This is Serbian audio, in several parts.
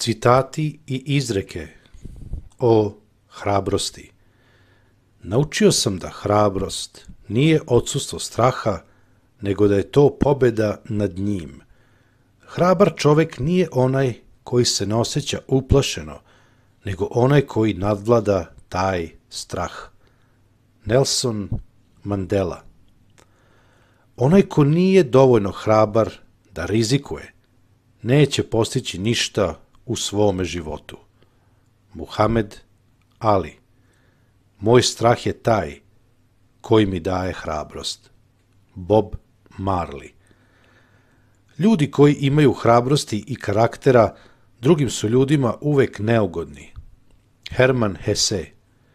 Citati i izreke o hrabrosti. Naučio sam da hrabrost nije odsustvo straha, nego da je to pobeda nad njim. Hrabar čovek nije onaj koji se ne osjeća uplašeno, nego onaj koji nadvlada taj strah. Nelson Mandela. Onaj ko nije dovoljno hrabar da rizikuje, neće postići ništa u svome životu. Muhamed Ali. Moj strah je taj koji mi daje hrabrost. Bob Marley. Ljudi koji imaju hrabrosti i karaktera drugim su ljudima uvek neugodni. Herman Hesse.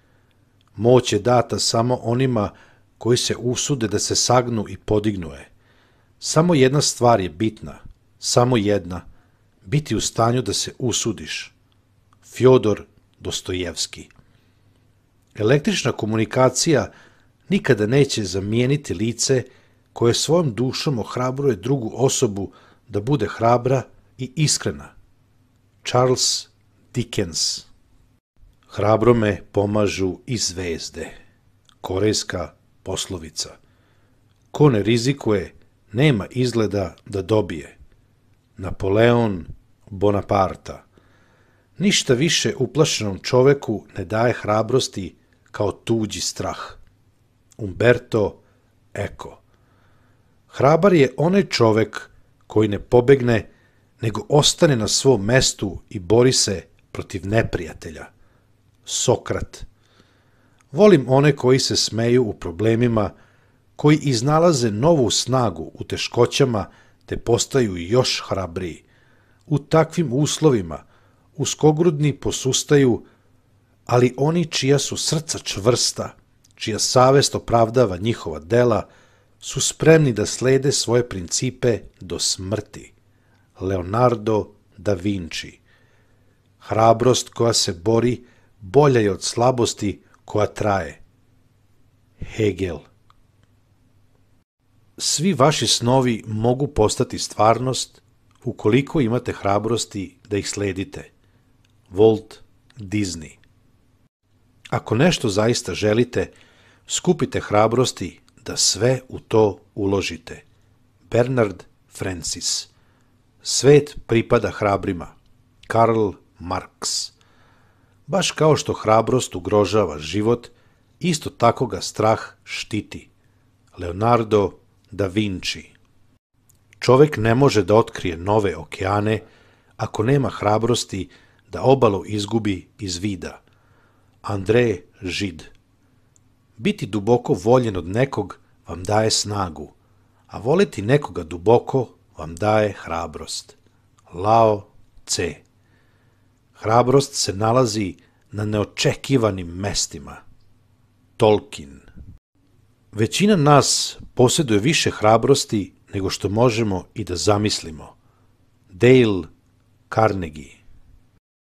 Moć je data samo onima koji se usude da se sagnu i podignuje. Samo jedna stvar je bitna, samo jedna, biti u stanju da se usudiš. Fjodor Dostojevski. Električna komunikacija nikada neće zamijeniti lice koje svojom dušom ohrabruje drugu osobu da bude hrabra i iskrena. Charles Dickens. Hrabrome pomažu i zvezde. Korejska poslovica. Ko ne rizikuje, nema izgleda da dobije. Napoleon Bonaparte. Ništa više uplašenom čoveku ne daje hrabrosti kao tuđi strah. Umberto Eco. Hrabar je onaj čovek koji ne pobegne, nego ostane na svom mestu i bori se protiv neprijatelja. Sokrat. Volim one koji se smeju u problemima, koji iznalaze novu snagu u teškoćama te postaju još hrabriji. U takvim uslovima uskogrudni posustaju, ali oni čija su srca čvrsta, čija savest opravdava njihova dela, su spremni da slede svoje principe do smrti. Leonardo da Vinci. Hrabrost koja se bori bolja je od slabosti koja traje. Hegel. Svi vaši snovi mogu postati stvarnost ukoliko imate hrabrosti da ih sledite. Walt Disney. Ako nešto zaista želite, skupite hrabrosti da sve u to uložite. Bernard Francis. Svet pripada hrabrima. Karl Marx. Baš kao što hrabrost ugrožava život, isto tako ga strah štiti. Leonardo da Vinci. Čovek ne može da otkrije nove okeane ako nema hrabrosti da obalu izgubi iz vida. André Gide. Biti duboko voljen od nekog vam daje snagu, a voleti nekoga duboko vam daje hrabrost. Lao Tse. Hrabrost se nalazi na neočekivanim mestima. Tolkien. Većina nas posjeduje više hrabrosti nego što možemo i da zamislimo. Dale Carnegie.